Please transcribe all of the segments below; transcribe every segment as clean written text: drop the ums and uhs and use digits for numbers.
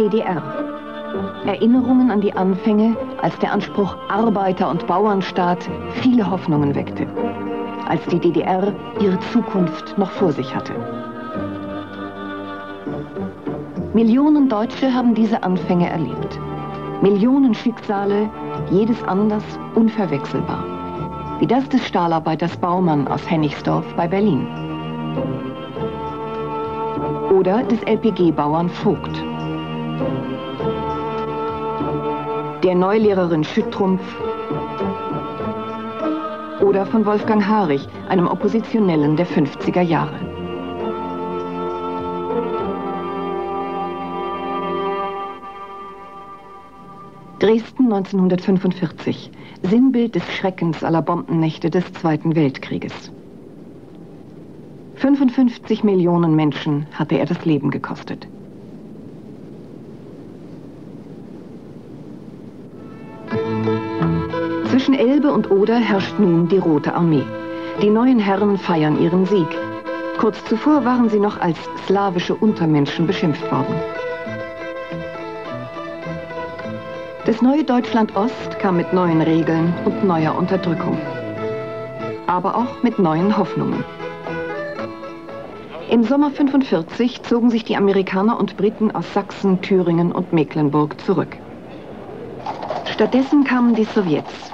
DDR. Erinnerungen an die Anfänge, als der Anspruch Arbeiter- und Bauernstaat viele Hoffnungen weckte. Als die DDR ihre Zukunft noch vor sich hatte. Millionen Deutsche haben diese Anfänge erlebt. Millionen Schicksale, jedes anders, unverwechselbar. Wie das des Stahlarbeiters Baumann aus Hennigsdorf bei Berlin. Oder des LPG-Bauern Vogt. Der Neulehrerin Schüttrumpf. Oder von Wolfgang Harich, einem Oppositionellen der 50er Jahre. Dresden 1945, Sinnbild des Schreckens aller Bombennächte des Zweiten Weltkrieges. 55 Millionen Menschen hatte er das Leben gekostet. Zwischen Elbe und Oder herrscht nun die Rote Armee. Die neuen Herren feiern ihren Sieg. Kurz zuvor waren sie noch als slawische Untermenschen beschimpft worden. Das neue Deutschland Ost kam mit neuen Regeln und neuer Unterdrückung. Aber auch mit neuen Hoffnungen. Im Sommer 1945 zogen sich die Amerikaner und Briten aus Sachsen, Thüringen und Mecklenburg zurück. Stattdessen kamen die Sowjets.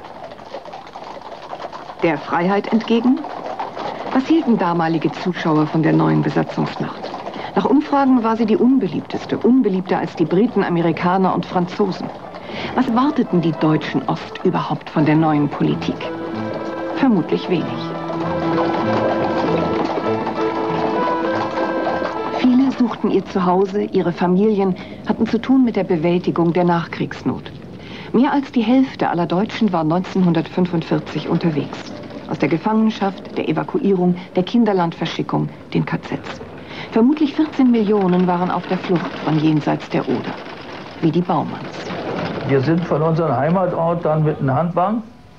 Der Freiheit entgegen? Was hielten damalige Zuschauer von der neuen Besatzungsmacht? Nach Umfragen war sie die unbeliebteste, unbeliebter als die Briten, Amerikaner und Franzosen. Was warteten die Deutschen Ost überhaupt von der neuen Politik? Vermutlich wenig. Viele suchten ihr Zuhause, ihre Familien hatten zu tun mit der Bewältigung der Nachkriegsnot. Mehr als die Hälfte aller Deutschen war 1945 unterwegs. Aus der Gefangenschaft, der Evakuierung, der Kinderlandverschickung, den KZs. Vermutlich 14 Millionen waren auf der Flucht von jenseits der Oder. Wie die Baumanns. Wir sind von unserem Heimatort dann mit einem Handwagen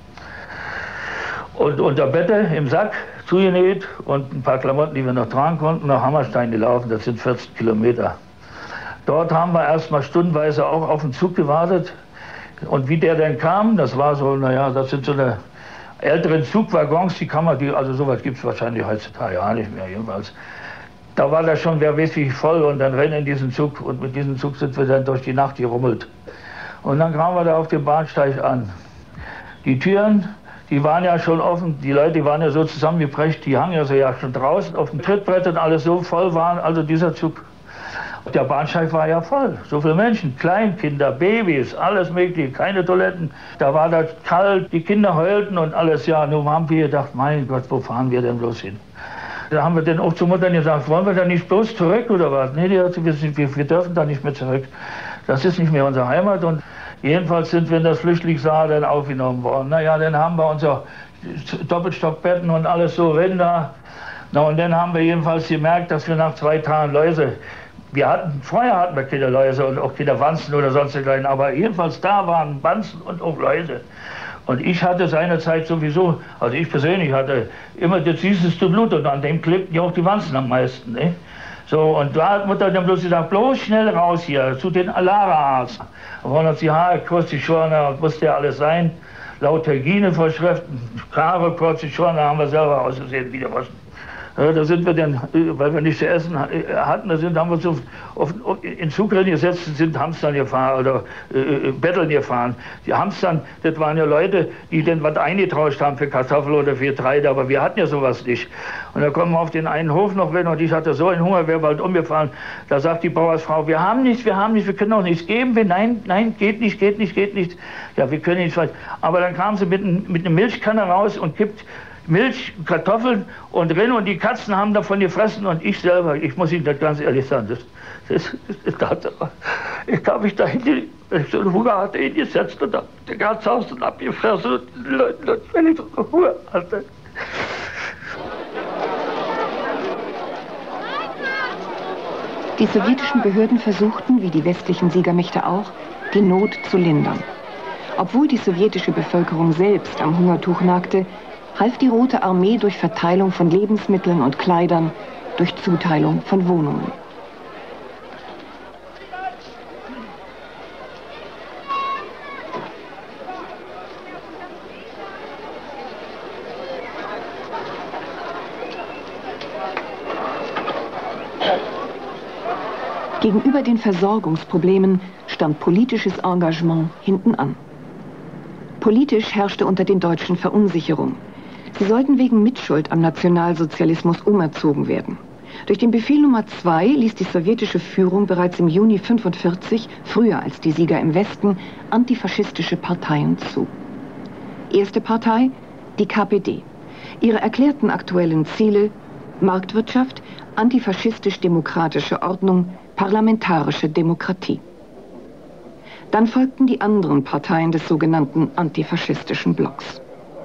und unter Bette im Sack zugenäht und ein paar Klamotten, die wir noch tragen konnten, nach Hammerstein gelaufen. Das sind 40 Kilometer. Dort haben wir erstmal stundenweise auch auf den Zug gewartet. Und wie der denn kam, das war so, naja, das sind so eine älteren Zugwaggons, also sowas gibt es wahrscheinlich heutzutage ja nicht mehr jedenfalls. Da war das schon, wer weiß wie voll, und dann rennen in diesen Zug, und mit diesem Zug sind wir dann durch die Nacht gerummelt. Und dann kamen wir da auf dem Bahnsteig an. Die Türen, die waren ja schon offen, die Leute, die waren ja so zusammengeprescht, die hangen ja schon draußen auf dem Trittbrett und alles so voll waren, also dieser Zug. Der Bahnsteig war ja voll, so viele Menschen, Kleinkinder, Babys, alles mögliche, keine Toiletten. Da war das kalt, die Kinder heulten und alles, ja, nun haben wir gedacht, mein Gott, wo fahren wir denn bloß hin? Da haben wir dann auch zu Muttern gesagt, wollen wir da nicht bloß zurück oder was? Nee, wir dürfen da nicht mehr zurück. Das ist nicht mehr unsere Heimat, und jedenfalls sind wir in das Flüchtlingssaal dann aufgenommen worden. Naja, dann haben wir unser Doppelstockbetten und alles so Rinder. Na, und dann haben wir jedenfalls gemerkt, dass wir nach 2 Tagen Läuse, vorher hatten wir keine Läuse und auch keine Wanzen oder sonst dergleichen, aber jedenfalls da waren Wanzen und auch Läuse. Und ich hatte seinerzeit sowieso, also ich persönlich hatte immer das süßeste Blut, und an dem klebten ja auch die Wanzen am meisten. Ne? So, und da hat Mutter dann bloß gesagt, bloß schnell raus hier, zu den Alara-Arzt. Da wollen uns die Haare kurz geschoren, musste ja alles sein. Laut Hygienevorschriften, Haare kurz geschoren, da haben wir selber ausgesehen, wieder waschen. Da sind wir dann, weil wir nichts zu essen hatten, haben wir so in Zugrennen gesetzt, sind Hamstern gefahren oder Betteln gefahren. Die Hamstern, das waren ja Leute, die dann was eingetauscht haben für Kartoffeln oder für Getreide, aber wir hatten ja sowas nicht. Und da kommen wir auf den einen Hof noch weg, und ich hatte so einen Hunger, wäre bald umgefahren. Da sagt die Bauersfrau, wir haben nichts, wir können auch nichts geben. Nein, geht nicht. Ja, wir können nichts. Aber dann kam sie mit einer Milchkanne raus und kippt Milch, Kartoffeln und Rind, und die Katzen haben davon gefressen, und ich selber, ich muss Ihnen das ganz ehrlich sagen, ich habe mich da hinten, wenn ich so einen Hunger hatte, hingesetzt und habe den ganzen Haus dann abgefressen und die Leute, wenn ich so Hunger hatte. Die sowjetischen Behörden versuchten, wie die westlichen Siegermächte auch, die Not zu lindern. Obwohl die sowjetische Bevölkerung selbst am Hungertuch nagte, half die Rote Armee durch Verteilung von Lebensmitteln und Kleidern, durch Zuteilung von Wohnungen. Gegenüber den Versorgungsproblemen stand politisches Engagement hinten an. Politisch herrschte unter den Deutschen Verunsicherung. Sie sollten wegen Mitschuld am Nationalsozialismus umerzogen werden. Durch den Befehl Nummer 2 ließ die sowjetische Führung bereits im Juni 1945, früher als die Sieger im Westen, antifaschistische Parteien zu. Erste Partei, die KPD. Ihre erklärten aktuellen Ziele: Marktwirtschaft, antifaschistisch-demokratische Ordnung, parlamentarische Demokratie. Dann folgten die anderen Parteien des sogenannten antifaschistischen Blocks.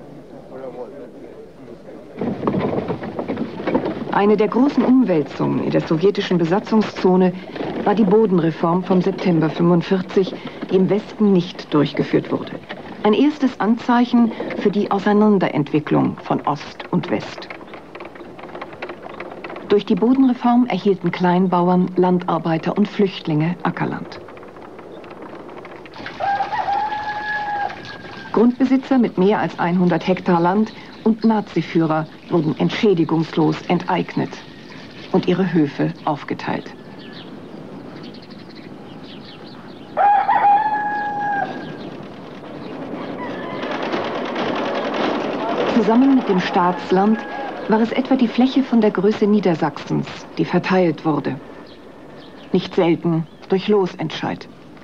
Eine der großen Umwälzungen in der sowjetischen Besatzungszone war die Bodenreform vom September 1945, die im Westen nicht durchgeführt wurde. Ein erstes Anzeichen für die Auseinanderentwicklung von Ost und West. Durch die Bodenreform erhielten Kleinbauern, Landarbeiter und Flüchtlinge Ackerland. Grundbesitzer mit mehr als 100 Hektar Land und Naziführer wurden entschädigungslos enteignet und ihre Höfe aufgeteilt. Zusammen mit dem Staatsland war es etwa die Fläche von der Größe Niedersachsens, die verteilt wurde. Nicht selten durch Losentscheid.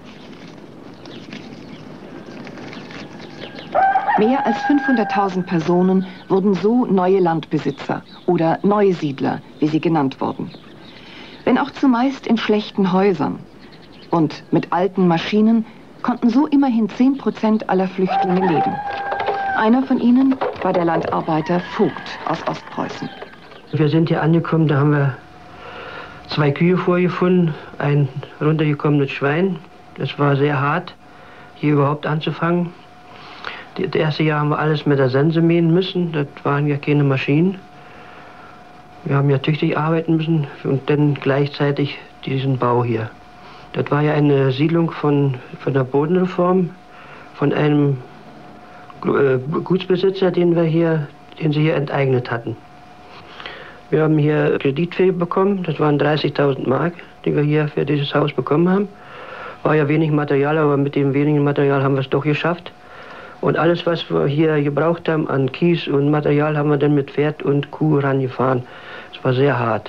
Mehr als 500.000 Personen wurden so neue Landbesitzer oder Neusiedler, wie sie genannt wurden. Wenn auch zumeist in schlechten Häusern und mit alten Maschinen, konnten so immerhin 10% aller Flüchtlinge leben. Einer von ihnen war der Landarbeiter Vogt aus Ostpreußen. Wir sind hier angekommen, da haben wir 2 Kühe vorgefunden, ein runtergekommenes Schwein. Das war sehr hart, hier überhaupt anzufangen. Das erste Jahr haben wir alles mit der Sense mähen müssen, das waren ja keine Maschinen. Wir haben ja tüchtig arbeiten müssen und dann gleichzeitig diesen Bau hier. Das war ja eine Siedlung von der Bodenreform, von einem Gutsbesitzer, den sie hier enteignet hatten. Wir haben hier Kreditfee bekommen, das waren 30.000 Mark, die wir hier für dieses Haus bekommen haben. War ja wenig Material, aber mit dem wenigen Material haben wir es doch geschafft. Und alles, was wir hier gebraucht haben an Kies und Material, haben wir dann mit Pferd und Kuh rangefahren. Es war sehr hart.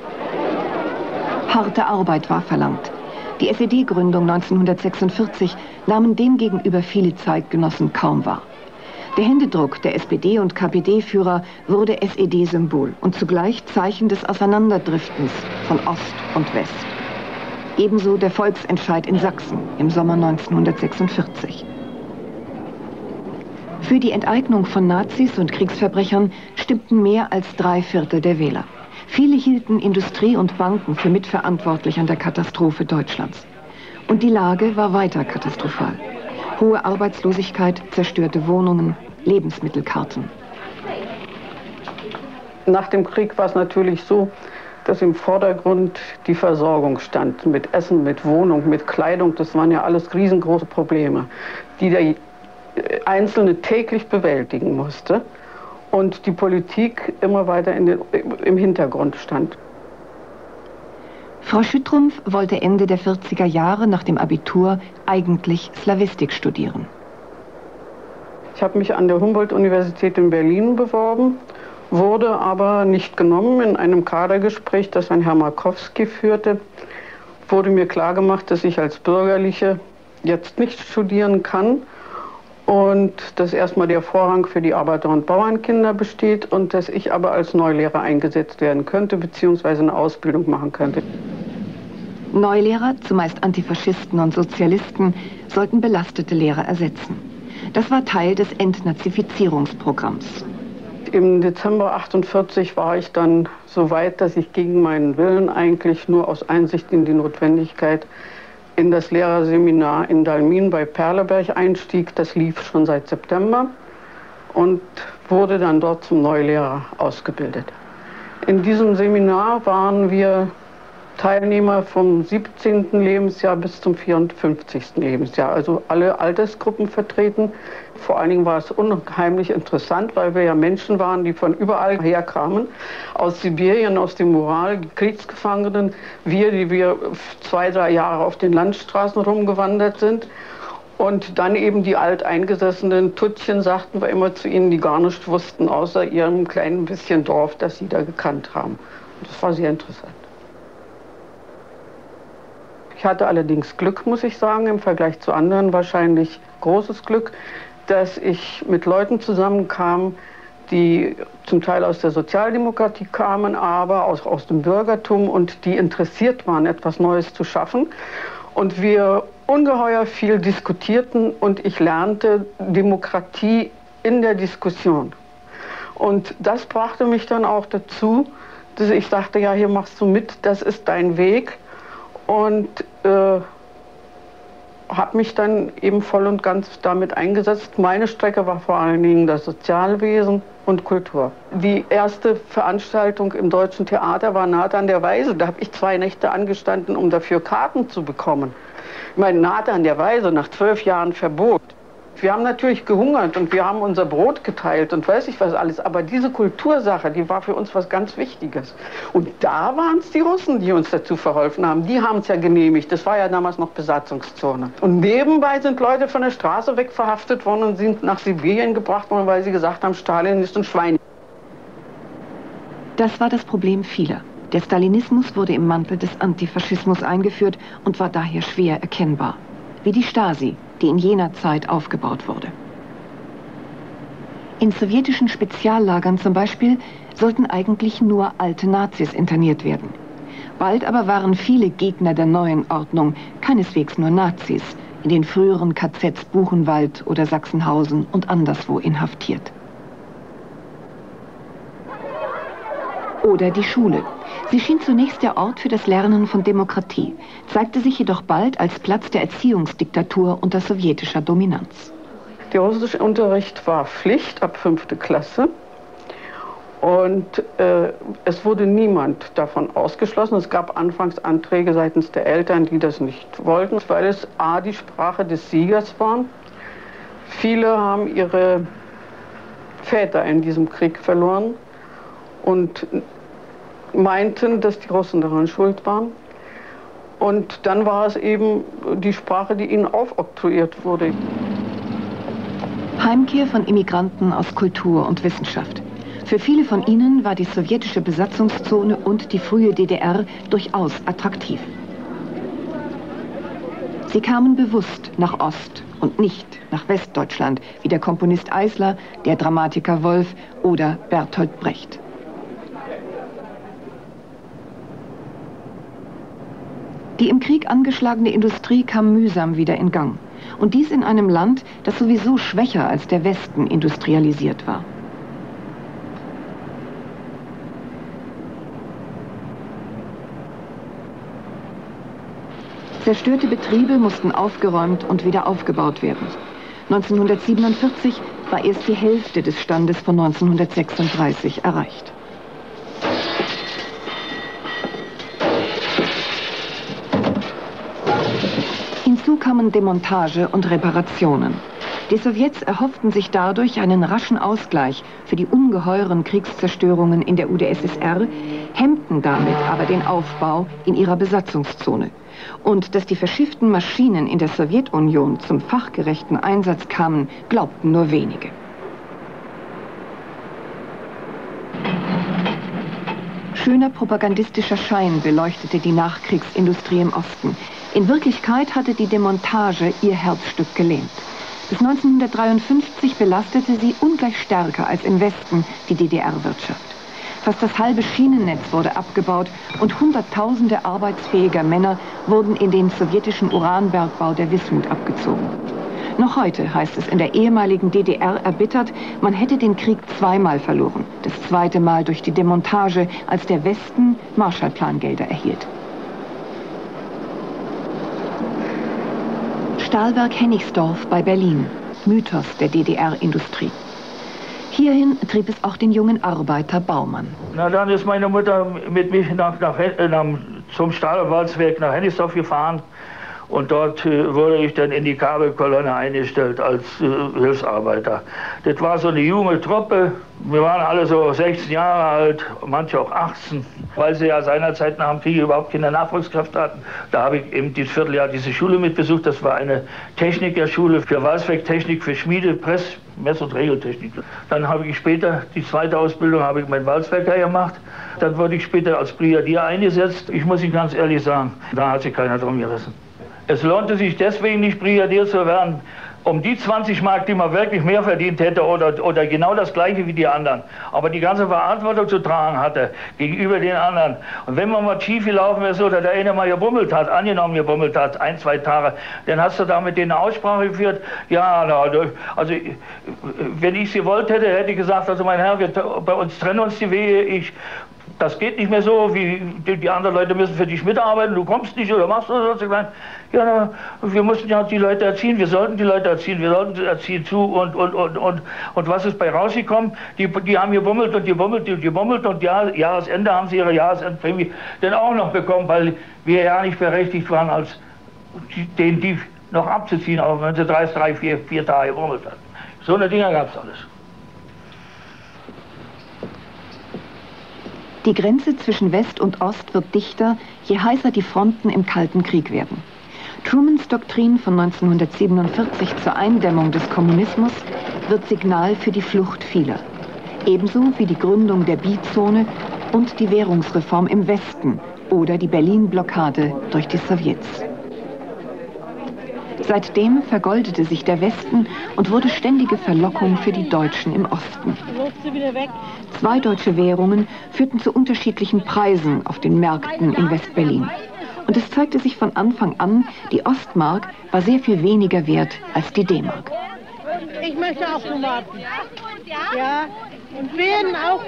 Harte Arbeit war verlangt. Die SED-Gründung 1946 nahmen demgegenüber viele Zeitgenossen kaum wahr. Der Händedruck der SPD- und KPD-Führer wurde SED-Symbol und zugleich Zeichen des Auseinanderdriftens von Ost und West. Ebenso der Volksentscheid in Sachsen im Sommer 1946. Für die Enteignung von Nazis und Kriegsverbrechern stimmten mehr als 3/4 der Wähler. Viele hielten Industrie und Banken für mitverantwortlich an der Katastrophe Deutschlands. Und die Lage war weiter katastrophal. Hohe Arbeitslosigkeit, zerstörte Wohnungen, Lebensmittelkarten. Nach dem Krieg war es natürlich so, dass im Vordergrund die Versorgung stand. Mit Essen, mit Wohnung, mit Kleidung. Das waren ja alles riesengroße Probleme, die der Einzelne täglich bewältigen musste. Und die Politik immer weiter im Hintergrund stand. Frau Schüttrumpf wollte Ende der 40er Jahre nach dem Abitur eigentlich Slawistik studieren. Ich habe mich an der Humboldt-Universität in Berlin beworben, wurde aber nicht genommen. In einem Kadergespräch, das ein Herr Markowski führte, wurde mir klargemacht, dass ich als Bürgerliche jetzt nicht studieren kann und dass erstmal der Vorrang für die Arbeiter- und Bauernkinder besteht und dass ich aber als Neulehrer eingesetzt werden könnte bzw. eine Ausbildung machen könnte. Neulehrer, zumeist Antifaschisten und Sozialisten, sollten belastete Lehrer ersetzen. Das war Teil des Entnazifizierungsprogramms. Im Dezember 1948 war ich dann so weit, dass ich gegen meinen Willen eigentlich nur aus Einsicht in die Notwendigkeit in das Lehrerseminar in Dalmin bei Perleberg einstieg. Das lief schon seit September und wurde dann dort zum Neulehrer ausgebildet. In diesem Seminar waren wir Teilnehmer vom 17. Lebensjahr bis zum 54. Lebensjahr, also alle Altersgruppen vertreten. Vor allen Dingen war es unheimlich interessant, weil wir ja Menschen waren, die von überall herkamen, aus Sibirien, aus dem Ural, Kriegsgefangenen, die wir 2, 3 Jahre auf den Landstraßen rumgewandert sind. Und dann eben die alteingesessenen Tuttchen, sagten wir immer zu ihnen, die gar nichts wussten, außer ihrem kleinen bisschen Dorf, das sie da gekannt haben. Und das war sehr interessant. Ich hatte allerdings Glück, muss ich sagen, im Vergleich zu anderen wahrscheinlich großes Glück, dass ich mit Leuten zusammenkam, die zum Teil aus der Sozialdemokratie kamen, aber auch aus dem Bürgertum und die interessiert waren, etwas Neues zu schaffen. Und wir ungeheuer viel diskutierten und ich lernte Demokratie in der Diskussion. Und das brachte mich dann auch dazu, dass ich dachte, ja, hier machst du mit, das ist dein Weg. Und habe mich dann eben voll und ganz damit eingesetzt. Meine Strecke war vor allen Dingen das Sozialwesen und Kultur. Die erste Veranstaltung im Deutschen Theater war Nathan der Weise. Da habe ich 2 Nächte angestanden, um dafür Karten zu bekommen. Ich meine, Nathan der Weise nach 12 Jahren Verbot. Wir haben natürlich gehungert und wir haben unser Brot geteilt und weiß ich was alles. Aber diese Kultursache, die war für uns was ganz Wichtiges. Und da waren es die Russen, die uns dazu verholfen haben. Die haben es ja genehmigt. Das war ja damals noch Besatzungszone. Und nebenbei sind Leute von der Straße weg verhaftet worden und sind nach Sibirien gebracht worden, weil sie gesagt haben, Stalin ist ein Schwein. Das war das Problem vieler. Der Stalinismus wurde im Mantel des Antifaschismus eingeführt und war daher schwer erkennbar. Wie die Stasi, die in jener Zeit aufgebaut wurde. In sowjetischen Speziallagern zum Beispiel sollten eigentlich nur alte Nazis interniert werden. Bald aber waren viele Gegner der neuen Ordnung keineswegs nur Nazis, in den früheren KZs Buchenwald oder Sachsenhausen und anderswo inhaftiert. Oder die Schule. Sie schien zunächst der Ort für das Lernen von Demokratie, zeigte sich jedoch bald als Platz der Erziehungsdiktatur unter sowjetischer Dominanz. Der Russischunterricht war Pflicht ab 5. Klasse und es wurde niemand davon ausgeschlossen. Es gab anfangs Anträge seitens der Eltern, die das nicht wollten, weil es a. die Sprache des Siegers war. Viele haben ihre Väter in diesem Krieg verloren und meinten, dass die Russen daran schuld waren. Und dann war es eben die Sprache, die ihnen aufoktroyiert wurde. Heimkehr von Immigranten aus Kultur und Wissenschaft. Für viele von ihnen war die sowjetische Besatzungszone und die frühe DDR durchaus attraktiv. Sie kamen bewusst nach Ost und nicht nach Westdeutschland, wie der Komponist Eisler, der Dramatiker Wolf oder Bertolt Brecht. Die im Krieg angeschlagene Industrie kam mühsam wieder in Gang. Und dies in einem Land, das sowieso schwächer als der Westen industrialisiert war. Zerstörte Betriebe mussten aufgeräumt und wieder aufgebaut werden. 1947 war erst die Hälfte des Standes von 1936 erreicht. Hinzu kamen Demontage und Reparationen. Die Sowjets erhofften sich dadurch einen raschen Ausgleich für die ungeheuren Kriegszerstörungen in der UdSSR, hemmten damit aber den Aufbau in ihrer Besatzungszone. Und dass die verschifften Maschinen in der Sowjetunion zum fachgerechten Einsatz kamen, glaubten nur wenige. Schöner propagandistischer Schein beleuchtete die Nachkriegsindustrie im Osten. In Wirklichkeit hatte die Demontage ihr Herzstück gelähmt. Bis 1953 belastete sie ungleich stärker als im Westen die DDR-Wirtschaft. Fast das halbe Schienennetz wurde abgebaut und Hunderttausende arbeitsfähiger Männer wurden in den sowjetischen Uranbergbau der Wismut abgezogen. Noch heute heißt es in der ehemaligen DDR erbittert, man hätte den Krieg zweimal verloren. Das zweite Mal durch die Demontage, als der Westen Marshallplangelder erhielt. Stahlwerk Hennigsdorf bei Berlin, Mythos der DDR-Industrie. Hierhin trieb es auch den jungen Arbeiter Baumann. Na, dann ist meine Mutter mit mich nach zum Stahlwalzwerk nach Hennigsdorf gefahren. Und dort wurde ich dann in die Kabelkolonne eingestellt als Hilfsarbeiter. Das war so eine junge Truppe. Wir waren alle so 16 Jahre alt, manche auch 18. Weil sie ja seinerzeit nach dem Krieg überhaupt keine Nachwuchskraft hatten. Da habe ich eben das Vierteljahr diese Schule mitbesucht. Das war eine Technikerschule für Walzwerktechnik, für Schmiede, Press, Mess- und Regeltechnik. Dann habe ich später, die zweite Ausbildung, habe ich meinen Walzwerker gemacht. Dann wurde ich später als Brigadier eingesetzt. Ich muss Ihnen ganz ehrlich sagen, da hat sich keiner drum gerissen. Es lohnte sich deswegen nicht, Brigadier zu werden, um die 20 Mark, die man wirklich mehr verdient hätte oder genau das Gleiche wie die anderen, aber die ganze Verantwortung zu tragen hatte gegenüber den anderen. Und wenn man mal schief gelaufen ist oder der eine mal gebummelt hat, angenommen gebummelt hat, 1, 2 Tage, dann hast du da mit denen eine Aussprache geführt. Ja, also wenn ich sie wollte hätte, hätte ich gesagt, also mein Herr, bei uns trennen uns die Wege, das geht nicht mehr so, wie die anderen Leute müssen für dich mitarbeiten, du kommst nicht oder machst oder so. Ja, wir mussten ja die Leute erziehen, wir sollten die Leute erziehen, wir sollten erziehen zu und was ist bei rausgekommen? Die haben gebummelt und gebummelt und gebummelt und Jahresende haben sie ihre Jahresendprämie dann auch noch bekommen, weil wir ja nicht berechtigt waren, als die noch abzuziehen, auch wenn sie 3, 4 Tage gebummelt hatten. So eine Dinger gab es alles. Die Grenze zwischen West und Ost wird dichter, je heißer die Fronten im Kalten Krieg werden. Trumans Doktrin von 1947 zur Eindämmung des Kommunismus wird Signal für die Flucht vieler. Ebenso wie die Gründung der Bizone und die Währungsreform im Westen oder die Berlin-Blockade durch die Sowjets. Seitdem vergoldete sich der Westen und wurde ständige Verlockung für die Deutschen im Osten. 2 deutsche Währungen führten zu unterschiedlichen Preisen auf den Märkten in West-Berlin. Und es zeigte sich von Anfang an, die Ostmark war sehr viel weniger wert als die D-Mark. Ich möchte auch Tomaten. Ja, und Beeren auch.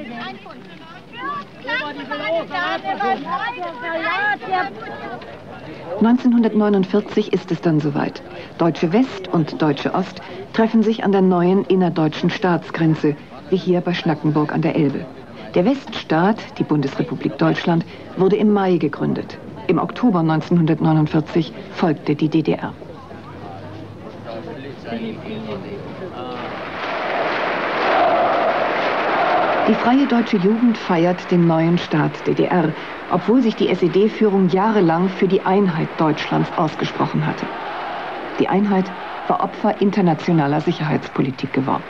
1949 ist es dann soweit. Deutsche West und Deutsche Ost treffen sich an der neuen innerdeutschen Staatsgrenze, wie hier bei Schnackenburg an der Elbe. Der Weststaat, die Bundesrepublik Deutschland, wurde im Mai gegründet. Im Oktober 1949 folgte die DDR. Die Freie Deutsche Jugend feiert den neuen Staat DDR, obwohl sich die SED-Führung jahrelang für die Einheit Deutschlands ausgesprochen hatte. Die Einheit war Opfer internationaler Sicherheitspolitik geworden.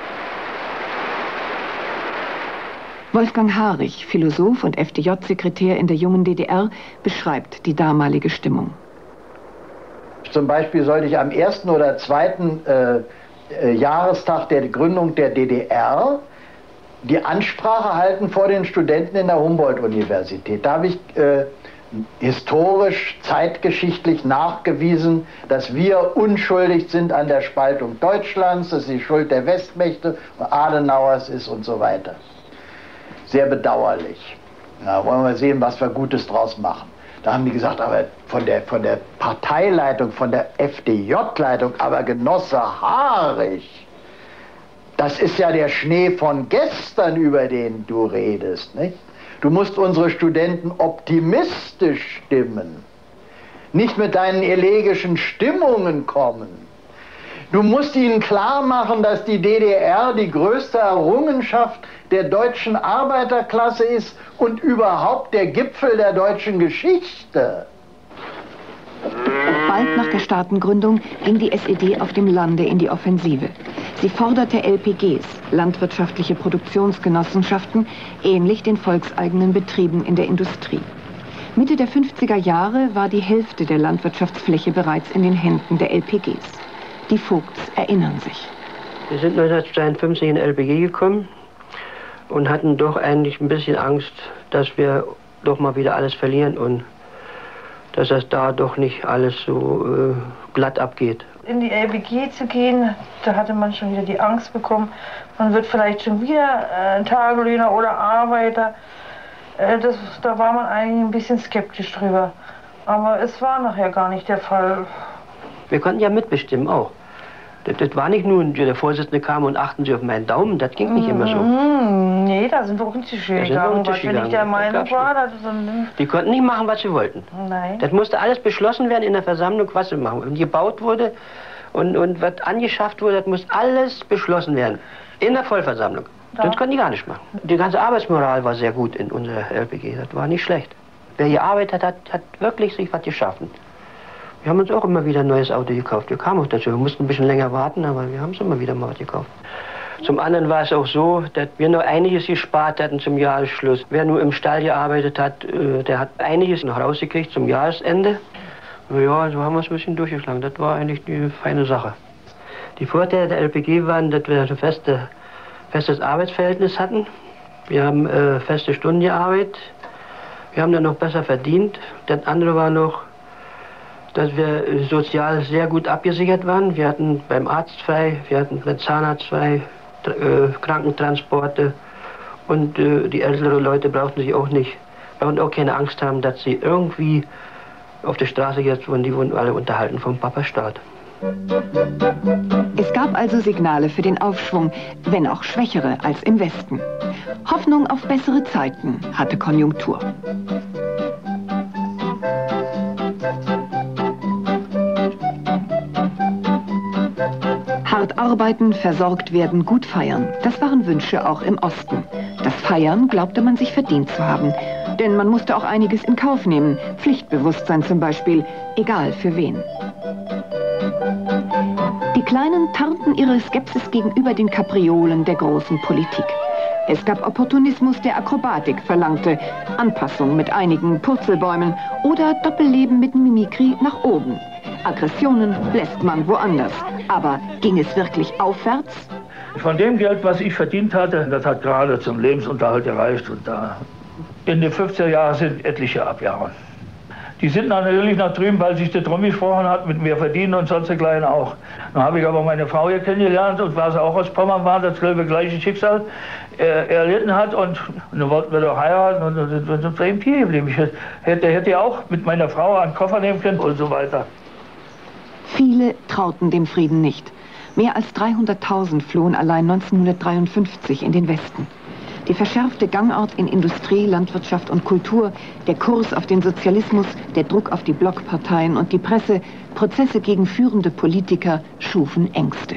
Wolfgang Harich, Philosoph und FDJ-Sekretär in der jungen DDR, beschreibt die damalige Stimmung. Zum Beispiel sollte ich am 1. oder 2. Jahrestag der Gründung der DDR die Ansprache halten vor den Studenten in der Humboldt-Universität. Da habe ich historisch, zeitgeschichtlich nachgewiesen, dass wir unschuldig sind an der Spaltung Deutschlands, dass die Schuld der Westmächte und Adenauers ist und so weiter. Sehr bedauerlich. Na, wollen wir sehen, was wir Gutes draus machen. Da haben die gesagt, aber von der Parteileitung, von der FDJ-Leitung, aber Genosse Harich, das ist ja der Schnee von gestern, über den du redest, nicht? Du musst unsere Studenten optimistisch stimmen, nicht mit deinen elegischen Stimmungen kommen. Du musst ihnen klar machen, dass die DDR die größte Errungenschaft der deutschen Arbeiterklasse ist und überhaupt der Gipfel der deutschen Geschichte. Bald nach der Staatengründung ging die SED auf dem Lande in die Offensive. Sie forderte LPGs, landwirtschaftliche Produktionsgenossenschaften, ähnlich den volkseigenen Betrieben in der Industrie. Mitte der 50er Jahre war die Hälfte der Landwirtschaftsfläche bereits in den Händen der LPGs. Die Vogts erinnern sich. Wir sind 1952 in LPG gekommen und hatten doch eigentlich ein bisschen Angst, dass wir doch mal wieder alles verlieren und dass das da doch nicht alles so glatt abgeht. In die LPG zu gehen, da hatte man schon wieder die Angst bekommen, man wird vielleicht schon wieder Tagelöhner oder Arbeiter. Da war man eigentlich ein bisschen skeptisch drüber. Aber es war nachher gar nicht der Fall. Wir konnten ja mitbestimmen auch. Das war nicht nur, der Vorsitzende kam und achten Sie auf meinen Daumen, das ging nicht immer so. Nee, da sind wir auch nicht gegangen, was wir nicht der Meinung war. Die konnten nicht machen, was sie wollten. Nein. Das musste alles beschlossen werden in der Versammlung, was sie machen. Und gebaut wurde und was angeschafft wurde, das muss alles beschlossen werden. In der Vollversammlung. Ja. Sonst konnten die gar nicht machen. Die ganze Arbeitsmoral war sehr gut in unserer LPG, das war nicht schlecht. Wer gearbeitet hat, hat wirklich sich was geschaffen. Wir haben uns auch immer wieder ein neues Auto gekauft. Wir kamen auch dazu. Wir mussten ein bisschen länger warten, aber wir haben es immer wieder mal gekauft. Zum anderen war es auch so, dass wir noch einiges gespart hatten zum Jahresschluss. Wer nur im Stall gearbeitet hat, der hat einiges noch rausgekriegt zum Jahresende. Ja, so haben wir es ein bisschen durchgeschlagen. Das war eigentlich eine feine Sache. Die Vorteile der LPG waren, dass wir ein festes Arbeitsverhältnis hatten. Wir haben feste Stunden gearbeitet. Wir haben dann noch besser verdient. Das andere war noch, dass wir sozial sehr gut abgesichert waren. Wir hatten beim Arzt frei, wir hatten beim Zahnarzt frei, Krankentransporte. Und die älteren Leute brauchten auch keine Angst haben, dass sie irgendwie auf der Straße jetzt wurden. Die wurden alle unterhalten vom Papa Staat. Es gab also Signale für den Aufschwung, wenn auch schwächere als im Westen. Hoffnung auf bessere Zeiten hatte Konjunktur. Hart arbeiten, versorgt werden, gut feiern. Das waren Wünsche auch im Osten. Das Feiern glaubte man sich verdient zu haben. Denn man musste auch einiges in Kauf nehmen. Pflichtbewusstsein zum Beispiel, egal für wen. Die Kleinen tarnten ihre Skepsis gegenüber den Kapriolen der großen Politik. Es gab Opportunismus, der Akrobatik verlangte, Anpassung mit einigen Purzelbäumen oder Doppelleben mit Mimikry nach oben. Aggressionen lässt man woanders. Aber ging es wirklich aufwärts? Von dem Geld, was ich verdient hatte, das hat gerade zum Lebensunterhalt gereicht. Und da in den 50er Jahren sind etliche abgehauen. Die sind natürlich nach drüben, weil sich der drum gesprochen hat, mit mir verdienen und sonst dergleichen auch. Dann habe ich aber meine Frau hier kennengelernt und war sie auch aus Pommern, war das gleiche Schicksal erlitten hat und dann wollten wir doch heiraten und sind wir eben hier geblieben. Ich hätte ja auch mit meiner Frau einen Koffer nehmen können und so weiter. Viele trauten dem Frieden nicht. Mehr als 300.000 flohen allein 1953 in den Westen. Die verschärfte Gangart in Industrie, Landwirtschaft und Kultur, der Kurs auf den Sozialismus, der Druck auf die Blockparteien und die Presse, Prozesse gegen führende Politiker schufen Ängste.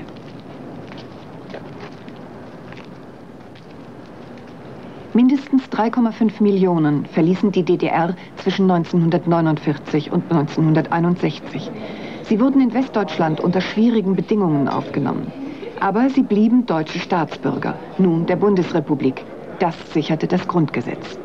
Mindestens 3,5 Millionen verließen die DDR zwischen 1949 und 1961. Sie wurden in Westdeutschland unter schwierigen Bedingungen aufgenommen. Aber sie blieben deutsche Staatsbürger, nun der Bundesrepublik. Das sicherte das Grundgesetz.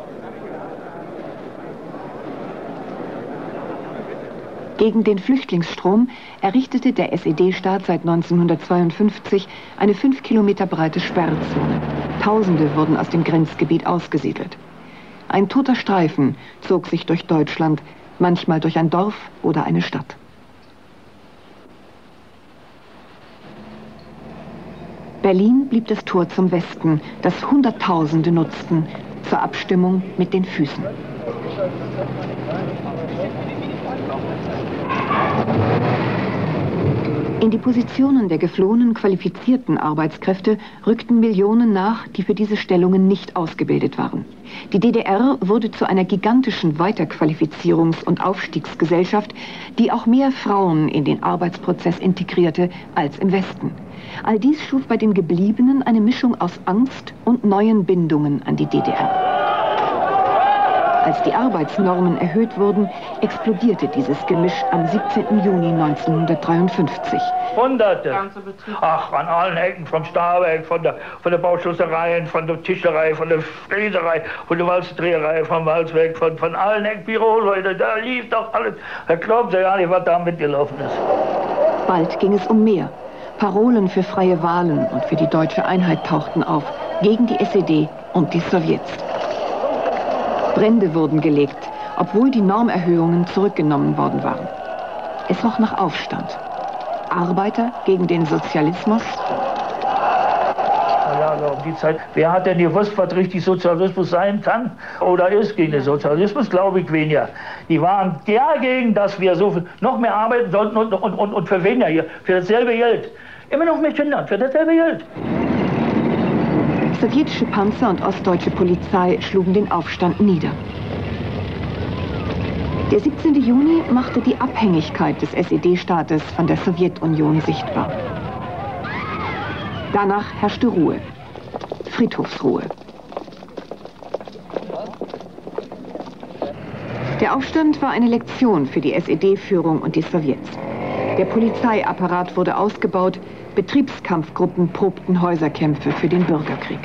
Gegen den Flüchtlingsstrom errichtete der SED-Staat seit 1952 eine 5 Kilometer breite Sperrzone. Tausende wurden aus dem Grenzgebiet ausgesiedelt. Ein toter Streifen zog sich durch Deutschland, manchmal durch ein Dorf oder eine Stadt. Berlin blieb das Tor zum Westen, das Hunderttausende nutzten, zur Abstimmung mit den Füßen. In die Positionen der geflohenen qualifizierten Arbeitskräfte rückten Millionen nach, die für diese Stellungen nicht ausgebildet waren. Die DDR wurde zu einer gigantischen Weiterqualifizierungs- und Aufstiegsgesellschaft, die auch mehr Frauen in den Arbeitsprozess integrierte als im Westen. All dies schuf bei den Gebliebenen eine Mischung aus Angst und neuen Bindungen an die DDR. Als die Arbeitsnormen erhöht wurden, explodierte dieses Gemisch am 17. Juni 1953. Hunderte. Ach, an allen Ecken, vom Stahlwerk, von der Bauschlusserei, von der Tischlerei, von der Fräserei, von der Walzdreherei, vom Walzwerk, von allen Ecken, Büroleute, da lief doch alles. Da glauben Sie ja nicht, was da mitgelaufen ist. Bald ging es um mehr. Parolen für freie Wahlen und für die deutsche Einheit tauchten auf, gegen die SED und die Sowjets. Brände wurden gelegt, obwohl die Normerhöhungen zurückgenommen worden waren. Es roch nach Aufstand. Arbeiter gegen den Sozialismus? Ja, Jahre um die Zeit. Wer hat denn gewusst, was richtig Sozialismus sein kann oder ist gegen den Sozialismus? Glaube ich weniger. Die waren dagegen, dass wir so viel, noch mehr arbeiten sollten und für weniger hier, für dasselbe Geld. Immer noch mit Kindern, für dasselbe Geld. Sowjetische Panzer und ostdeutsche Polizei schlugen den Aufstand nieder. Der 17. Juni machte die Abhängigkeit des SED-Staates von der Sowjetunion sichtbar. Danach herrschte Ruhe, Friedhofsruhe. Der Aufstand war eine Lektion für die SED-Führung und die Sowjets. Der Polizeiapparat wurde ausgebaut, Betriebskampfgruppen probten Häuserkämpfe für den Bürgerkrieg.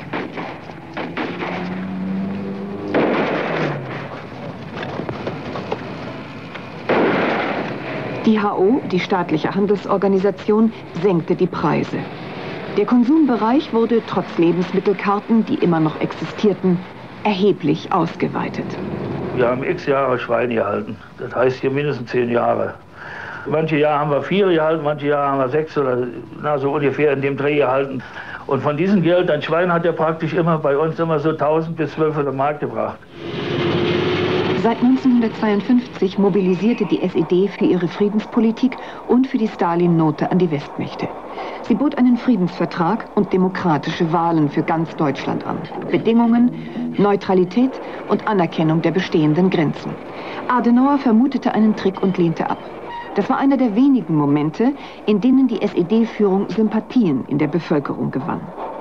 Die HO, die staatliche Handelsorganisation, senkte die Preise. Der Konsumbereich wurde trotz Lebensmittelkarten, die immer noch existierten, erheblich ausgeweitet. Wir haben x Jahre Schweine gehalten. Das heißt hier mindestens 10 Jahre. Manche Jahre haben wir 4 gehalten, manche Jahre haben wir 6 oder so ungefähr in dem Dreh gehalten. Und von diesem Geld, ein Schwein hat ja praktisch immer bei uns immer so 1000 bis 1200 Mark gebracht. Seit 1952 mobilisierte die SED für ihre Friedenspolitik und für die Stalin-Note an die Westmächte. Sie bot einen Friedensvertrag und demokratische Wahlen für ganz Deutschland an. Bedingungen, Neutralität und Anerkennung der bestehenden Grenzen. Adenauer vermutete einen Trick und lehnte ab. Das war einer der wenigen Momente, in denen die SED-Führung Sympathien in der Bevölkerung gewann.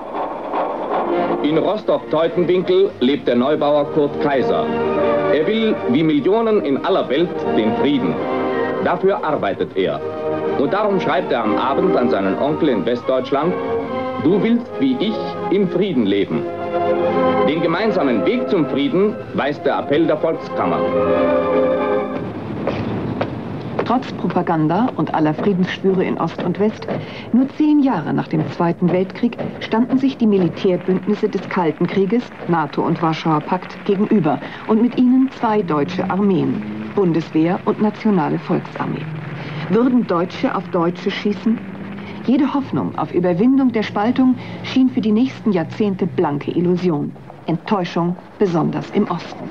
In Rostock-Teutenwinkel lebt der Neubauer Kurt Kaiser. Er will, wie Millionen in aller Welt, den Frieden. Dafür arbeitet er. Und darum schreibt er am Abend an seinen Onkel in Westdeutschland: Du willst wie ich im Frieden leben. Den gemeinsamen Weg zum Frieden weist der Appell der Volkskammer. Trotz Propaganda und aller Friedensschwüre in Ost und West, nur 10 Jahre nach dem Zweiten Weltkrieg standen sich die Militärbündnisse des Kalten Krieges, NATO und Warschauer Pakt, gegenüber und mit ihnen 2 deutsche Armeen, Bundeswehr und Nationale Volksarmee. Würden Deutsche auf Deutsche schießen? Jede Hoffnung auf Überwindung der Spaltung schien für die nächsten Jahrzehnte blanke Illusion. Enttäuschung, besonders im Osten.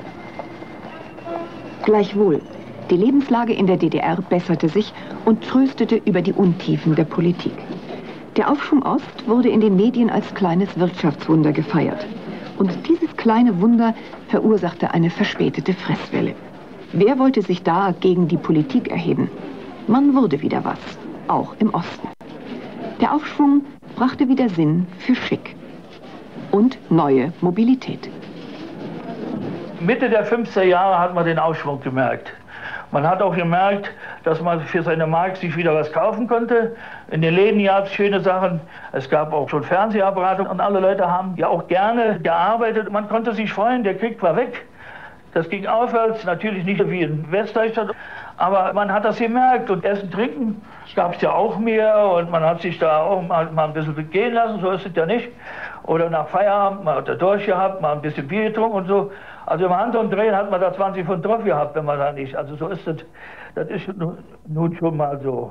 Gleichwohl, die Lebenslage in der DDR besserte sich und tröstete über die Untiefen der Politik. Der Aufschwung Ost wurde in den Medien als kleines Wirtschaftswunder gefeiert. Und dieses kleine Wunder verursachte eine verspätete Fresswelle. Wer wollte sich da gegen die Politik erheben? Man wurde wieder was, auch im Osten. Der Aufschwung brachte wieder Sinn für Schick und neue Mobilität. Mitte der 50er Jahre hat man den Aufschwung gemerkt. Man hat auch gemerkt, dass man für seine Mark sich wieder was kaufen konnte. In den Läden gab es schöne Sachen. Es gab auch schon Fernsehapparate und alle Leute haben ja auch gerne gearbeitet. Man konnte sich freuen, der Krieg war weg. Das ging aufwärts, natürlich nicht so wie in Westdeutschland, aber man hat das gemerkt. Und Essen, Trinken gab es ja auch mehr und man hat sich da auch mal ein bisschen begehen lassen, so ist es ja nicht. Oder nach Feierabend, man hat da durchgehabt, mal ein bisschen Bier getrunken und so. Also im Handumdrehen hat man da 20 Pfund drauf gehabt, wenn man da nicht. Also so ist das ist nun schon mal so.